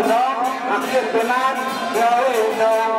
น้องเกียรติเป็นล้านเดี๋ยว